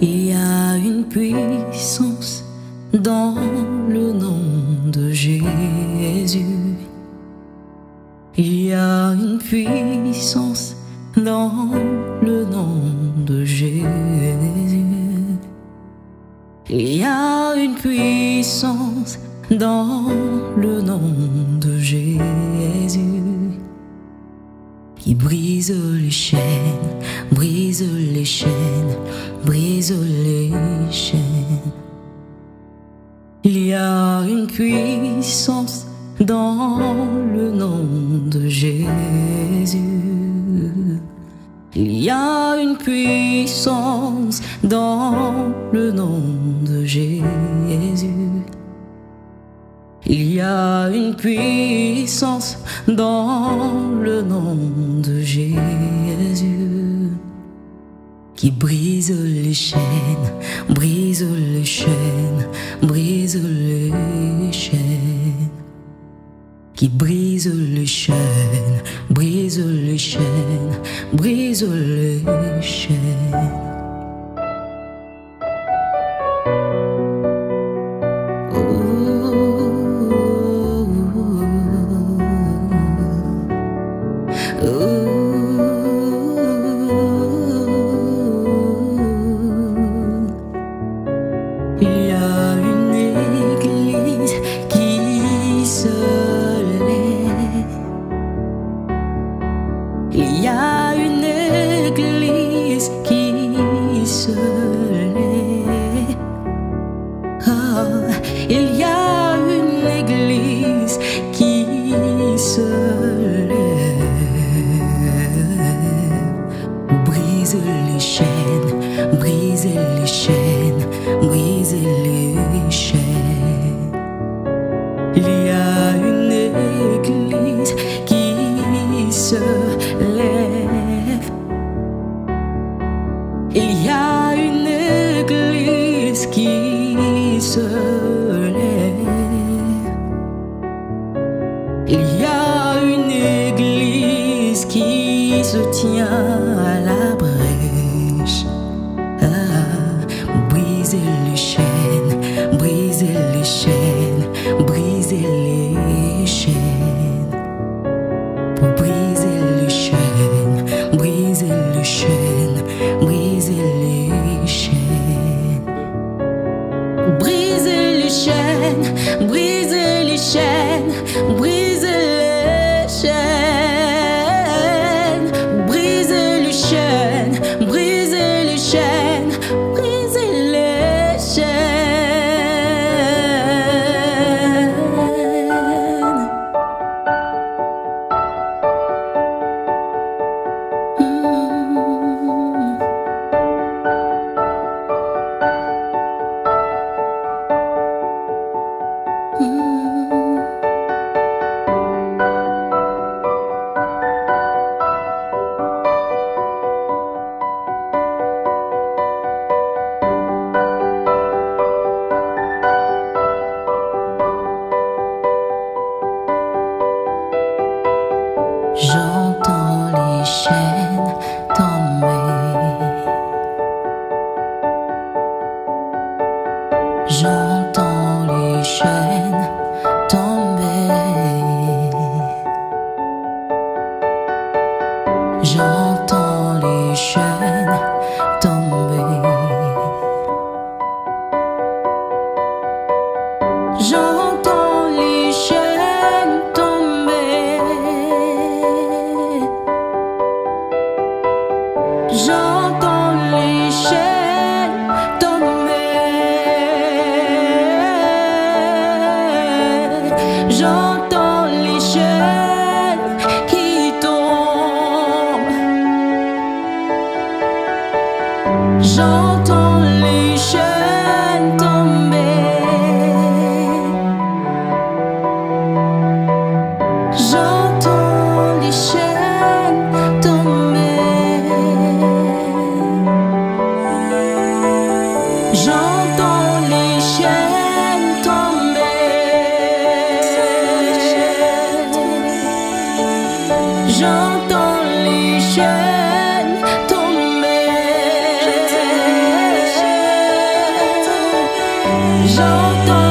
Il y a une puissance dans le nom de Jésus. Il y a une puissance dans le nom de Jésus. Il y a une puissance dans le nom de Jésus qui brise les chaînes, brise les chaînes, brise les chaînes. Il y a une puissance dans le nom de Jésus. Il y a une puissance dans le nom de Jésus. Il y a une puissance dans le nom de Jésus qui brise les chaînes, brise les chaînes, brise les chaînes. Qui brise les chaînes, brise les chaînes, brise les chaînes. Il y a une église qui se lève. Il y a une église qui se lève. Oh, il y a une église qui se lève. Brise les chaînes, brise les chaînes, brise les chaînes. Il y a une église qui se lève. Il y a une église qui se lève. Il y a une église qui se tient à la brèche. Brisez les chaînes, brisez les chaînes, brisez les chaînes. Pour briser les chaînes, brisez les chaînes, brisez les chaînes. Brisez les chaînes, brisez les chaînes, brisez les chaînes. Brisez les chaînes, brisez les chaînes, brisez les chaînes. J'entends les chaînes tomber. J'entends les chaînes tomber. J'entends les chaînes tomber. J'entends les chaînes tomber. J'entends les chaînes tomber. J'entends les chaînes qui tombent. J'entends les chaînes tomber. J'entends les chaînes tomber. J'entends les chaînes tomber. J'entends les chaînes tomber. J'entends